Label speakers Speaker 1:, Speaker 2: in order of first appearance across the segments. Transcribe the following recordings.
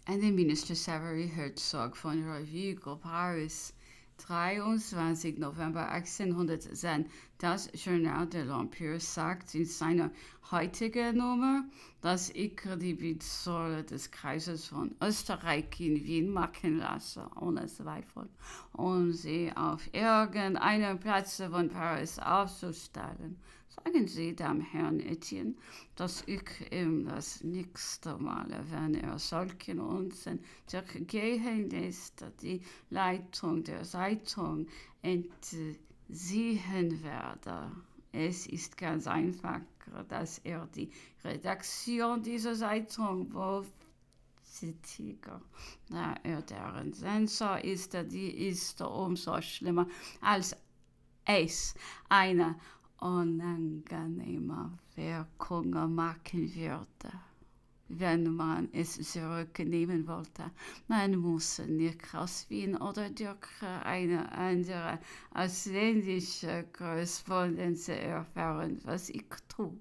Speaker 1: En de minister Savory Herzog von Revue Paris 23. November 1810, das Journal de l'Empire sagt in seiner heutigen Nummer, dass ich die Witzsäule des Kaisers von Österreich in Wien machen lasse, ohne Zweifel, um sie auf irgendeinem Platz von Paris aufzustellen. Sagen Sie dem Herrn Etienne, dass ich ihm das nächste Mal, wenn solchen Unsinn durchgehen lässt, die Leitung der Zeitung entsiehen werde. Es ist ganz einfach, dass die Redaktion dieser Zeitung zitiger, da deren Sensor ist, die ist umso schlimmer als es eine unangenehme Wirkung machen würde, wenn man es zurücknehmen wollte. Man muss nicht aus Wien oder durch eine andere ausländische Korrespondenz erfahren, was ich tue.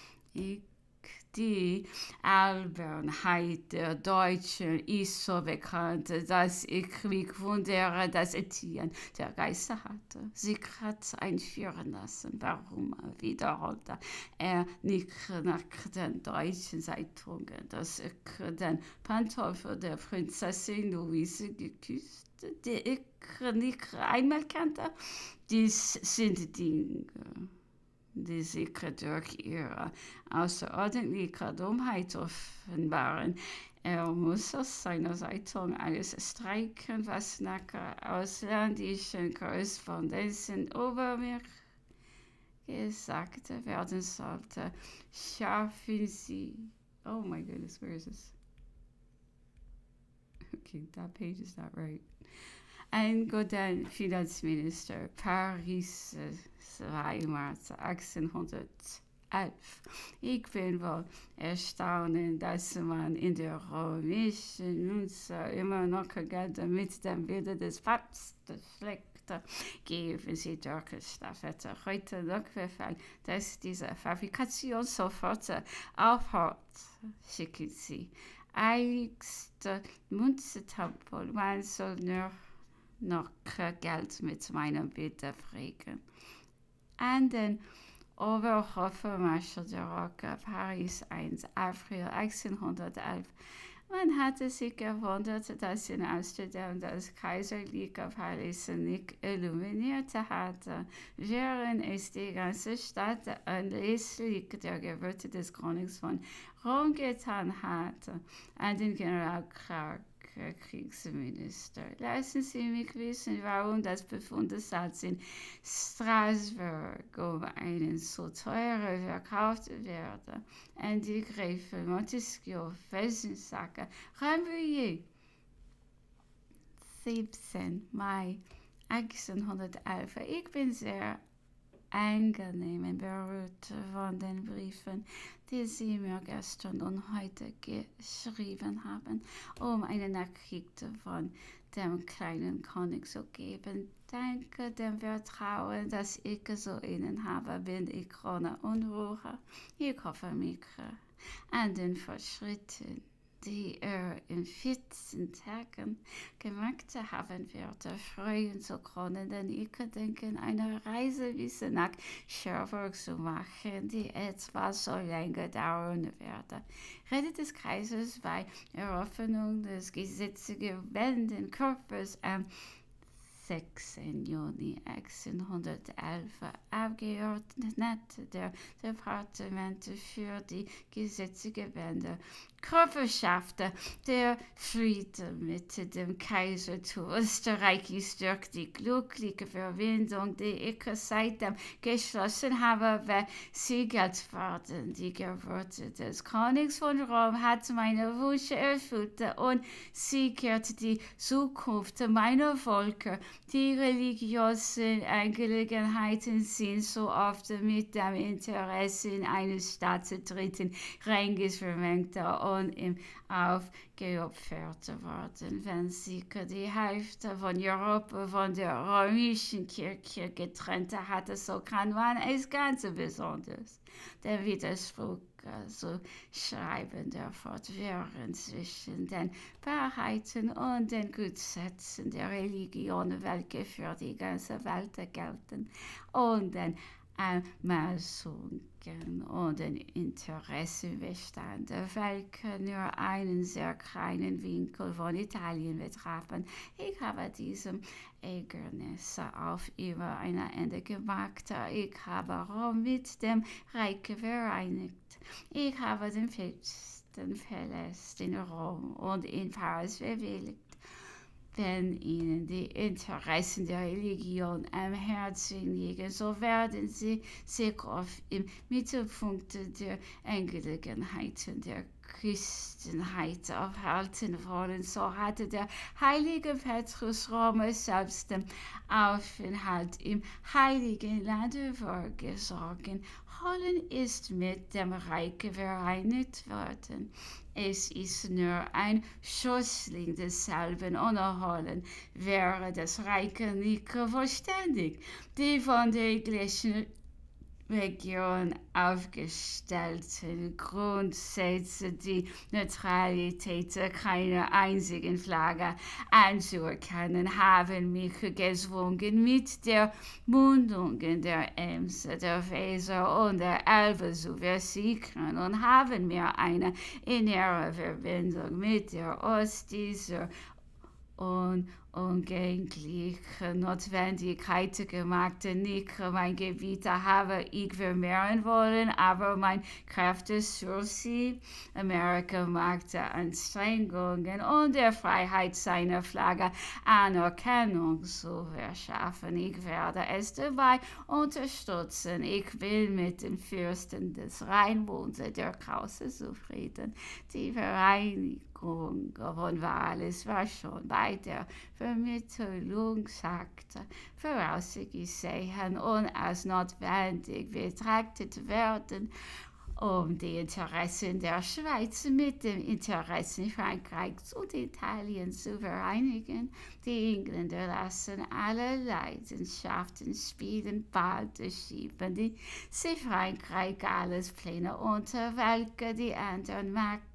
Speaker 1: Die Albernheit der Deutschen ist so bekannt, dass ich mich wundere, dass Etienne der Geister hatte, sich hat einführen lassen. Warum wiederholte er nicht nach den deutschen Zeitungen, dass ich den Pantoffel der Prinzessin Louise geküsst, die ich nicht einmal kannte? Dies sind Dinge, die sich durch ihre außerordentliche Dummheit offenbaren. Er muss aus seiner Zeitung alles streichen, was nach ausländischen Korrespondenzen über mich gesagt werden sollte. Schaffen Sie. Oh my goodness, where is this? Okay, that page is not right. Ein guter Finanzminister, Paris, 2. März 1811. Ich bin wohl erstaunt, dass man in der römischen Münze immer noch Geld mit dem Bilde des Papstes schlägt. Geben Sie durch Stafette heute noch Befehl, dass diese Fabrikation sofort aufhört. Schicken Sie eiligste Münzetampel, man soll nur noch Geld mit meinem Bild fragen. An den Oberhofmarschall der Rocke, Paris 1. April 1811. Man hatte sich gewundert, dass in Amsterdam das kaiserliche Paleis nicht illuminiert hatte, während es die ganze Stadt anlässlich der Geburt des Königs von Rom getan hatte. An den General Clark, Kriegsminister. Lassen Sie mich wissen, warum das Befundessalz in Straßburg um einen so teuren verkauft werde. An die Gräfin Montesquieu, Felsensacker, Rambouillet. 17. Mai 1811. Ich bin sehr angenehm berührt von den Briefen, die Sie mir gestern und heute geschrieben haben, um eine Nachricht von dem kleinen König zu geben. Danke dem Vertrauen, das ich zu Ihnen habe, bin ich ohne Unruhe. Ich hoffe mich an den Fortschritten, die in 14 Tagen gemacht haben wird, freuen zu können, denn ich denke, eine Reise bis nach Cherbourg zu machen, die etwa so lange dauern werde. Rede des Kaisers bei Eröffnung des gesetzgebenden Körpers am 6. Juni 1811 Abgeordnete der Departemente für die gesetzgebende Körperschaft. Der Frieden mit dem Kaisertum Österreich ist durch die glückliche Verbindung, die ich seitdem geschlossen habe, besiegelt worden. Die Geburt des Königs von Rom hat meine Wünsche erfüllt und sichert die Zukunft meiner Völker. Die religiösen Angelegenheiten sind so oft mit dem Interesse in eines Staates dritten Ranges vermengt und ihm aufgeopfert worden, wenn sie die Hälfte von Europa von der römischen Kirche getrennt hatte, so kann man es ganz besonders den Widerspruch so schreiben der fortwährend zwischen den Wahrheiten und den Grundsätzen der Religion, welche für die ganze Welt gelten, und den Anmaßungen und den Interessenbestände, welche nur einen sehr kleinen Winkel von Italien betrafen. Ich habe diesem Ärgernis auf immer ein Ende gemacht. Ich habe Rom mit dem Reich vereinigt. Ich habe den Fürsten verlässt in Rom und in Paris bewilligt. Wenn Ihnen die Interessen der Religion am Herzen liegen, so werden Sie sich oft im Mittelpunkt der Angelegenheiten der Christenheit aufhalten wollen. So hatte der heilige Petrus Rom selbst den Aufenthalt im Heiligen Land vorgesorgt. Holland ist mit dem Reich vereinigt worden. Es ist nur ein Schößling desselben. Ohne Holland wäre das Reich nicht vollständig. Die von der englischen Region aufgestellten Grundsätze, die Neutralität keiner einzigen Flagge anzuerkennen, haben mich gezwungen, mit der Mündung der Ems, der Weser und der Elbe zu versichern und haben mir eine innere Verbindung mit der Ost dieser unumgängliche Notwendigkeit gemacht. Nicht mein Gebiet habe ich vermehren wollen, aber mein Kräfte für sie. Amerika machte Anstrengungen, um der Freiheit seiner Flagge Anerkennung zu verschaffen. Ich werde es dabei unterstützen. Ich bin mit den Fürsten des Rheinbunds der Krause zufrieden. Die Vereinigung von Wales war schon bei der Vermittlungsakt vorausgesehen und als notwendig betrachtet werden, um die Interessen der Schweiz mit den Interessen Frankreichs und Italiens zu vereinigen. Die Engländer lassen alle Leidenschaften spielen, bald schieben sie Frankreich alles Pläne unter, welche die anderen Mächte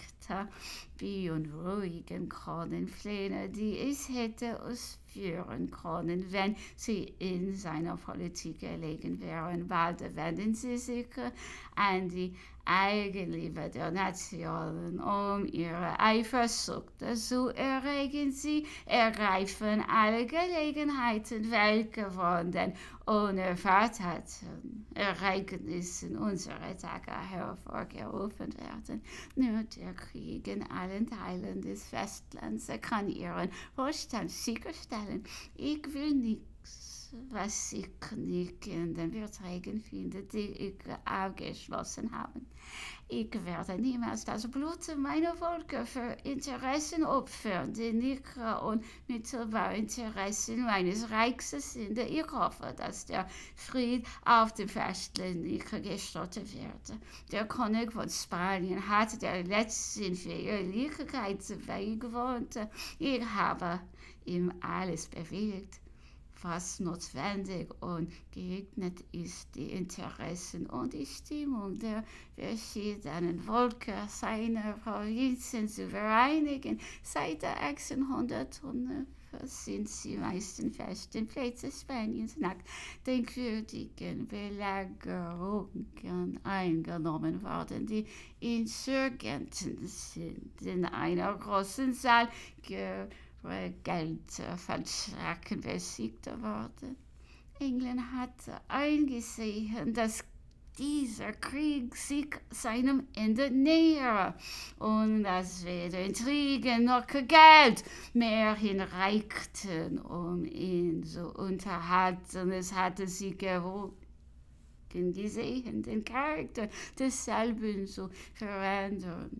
Speaker 1: beunruhigen können, Pläne, die es hätte ausführen können, wenn sie in seiner Politik gelegen wären. Bald wenden sie sich an die Eigenliebe der Nationen, um ihre Eifersucht zu erregen. Sie ergreifen alle Gelegenheiten, welche von den unerwarteten Ereignissen unserer Tage hervorgerufen werden. Nur der Krieg in allen Teilen des Festlands kann ihren Wohlstand sicherstellen. Ich will nichts, was sich nicht in den Verträgen findet, die ich abgeschlossen habe. Ich werde niemals das Blut meiner Völker für Interessen opfern, die nicht unmittelbar Interessen meines Reichs sind. Ich hoffe, dass der Fried auf dem Festland nicht gestattet wird. Der König von Spanien hat der letzten Feierlichkeit beigewohnt. Ich habe ihm alles bewilligt, was notwendig und geeignet ist, die Interessen und die Stimmung der verschiedenen Völker seiner Provinzen zu vereinigen. Seit der 1805 sind die meisten festen Plätze Spaniens nach denkwürdigen Belagerungen eingenommen worden. Die Insurgenten sind in einer großen Saal Geld verschrecken besiegt worden. England hatte eingesehen, dass dieser Krieg sich seinem Ende nähere und dass weder Intrigen noch Geld mehr hinreichten, um ihn zu unterhalten. Es hatte sie gewogen gesehen, den Charakter desselben zu verändern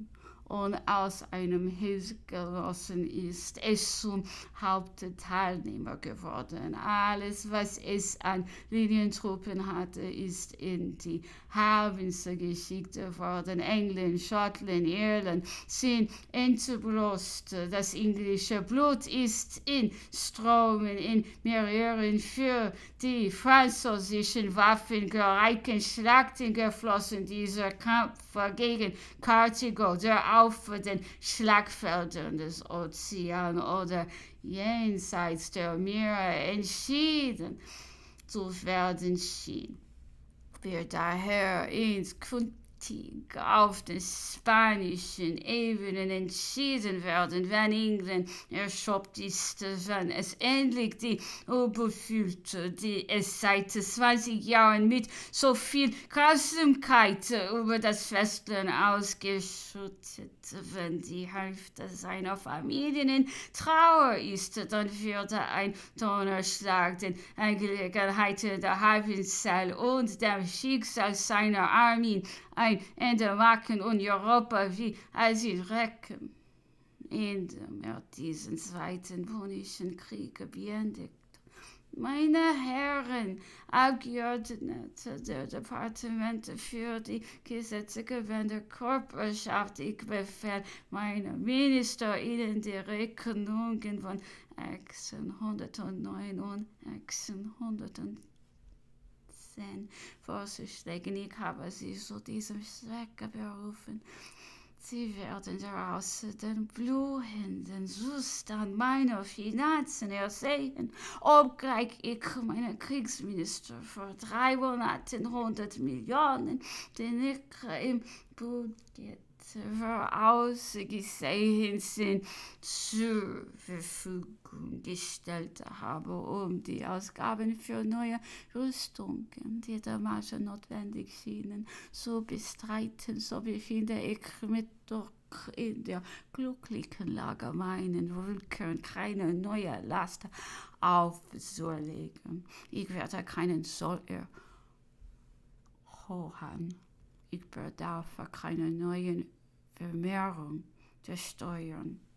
Speaker 1: und aus einem Hilfsgenossen ist es zum Hauptteilnehmer geworden. Alles, was es an Linientruppen hatte, ist in die Provinzen geschickt worden. England, Schottland, Irland sind entblößt. Das englische Blut ist in Strömen, in Meeren für die französischen Waffengereichten Schlachten geflossen. Dieser Kampf gegen Karthago, der auf den Schlachtfeldern des Ozeans oder jenseits der Meere entschieden zu werden schien, wird daher insgesamt auf den spanischen Ebenen entschieden werden, wenn England erschöpft ist, wenn es endlich die Überfühlte, die es seit 20 Jahren mit so viel Grausamkeit über das Festland ausgeschüttet, wenn die Hälfte seiner Familien in Trauer ist, dann wird ein Donnerschlag den Angelegenheiten der Halbinsel und dem Schicksal seiner Armeen ein Ende machen und Europa wie Asylrecken in diesen Zweiten Punischen Krieg beendet. Meine Herren Abgeordnete der Departemente für die gesetzgebende Körperschaft, ich befehle meinem Minister, Ihnen die Rechnungen von 1809 und 1810 vorzuschlagen. Ich habe Sie zu diesem Zweck berufen. Sie werden daraus den blühenden Zustand meiner Finanzen ersehen, obgleich ich meinen Kriegsminister vor 3 Monaten 100 Millionen, den ich im Budget vorausgesehen sind, zur Verfügung gestellt habe, um die Ausgaben für neue Rüstungen, die damals notwendig schienen, zu bestreiten. So befinde ich mich doch in der glücklichen Lage, meinen Völkern keine neue Last aufzulegen. Ich werde keinen Zoll erhöhen. Ich bedarf keiner neuen Vermehrung der Steuern.